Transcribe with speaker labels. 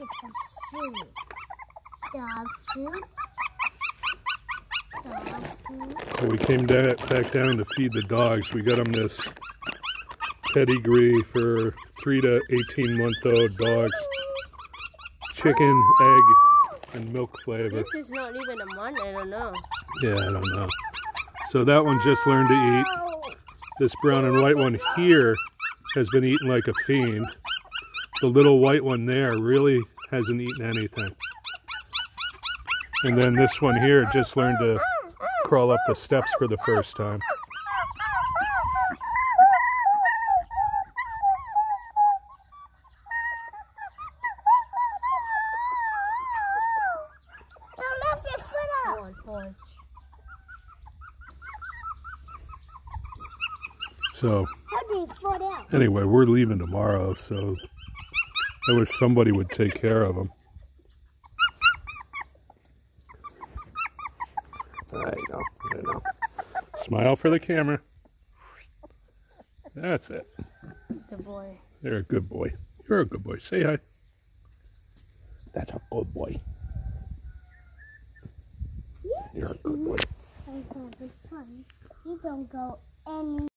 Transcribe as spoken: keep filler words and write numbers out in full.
Speaker 1: some food. Dog food. Dog food.
Speaker 2: So we came da back down to feed the dogs. We got them this pedigree for three to eighteen month old dogs. Chicken, egg, and milk flavor.
Speaker 3: This is not even a month, I don't know.
Speaker 2: Yeah, I don't know. So that one just learned to eat. This brown and white one here has been eating like a fiend. The little white one there really hasn't eaten anything. And then this one here just learned to crawl up the steps for the first time. So, anyway, we're leaving tomorrow, so I wish somebody would take care of them. I know, I know. Smile for the camera. That's it.
Speaker 3: Good boy.
Speaker 2: You're a good boy. You're a good boy. Say hi. That's a good boy. You're a good boy.
Speaker 1: You don't go any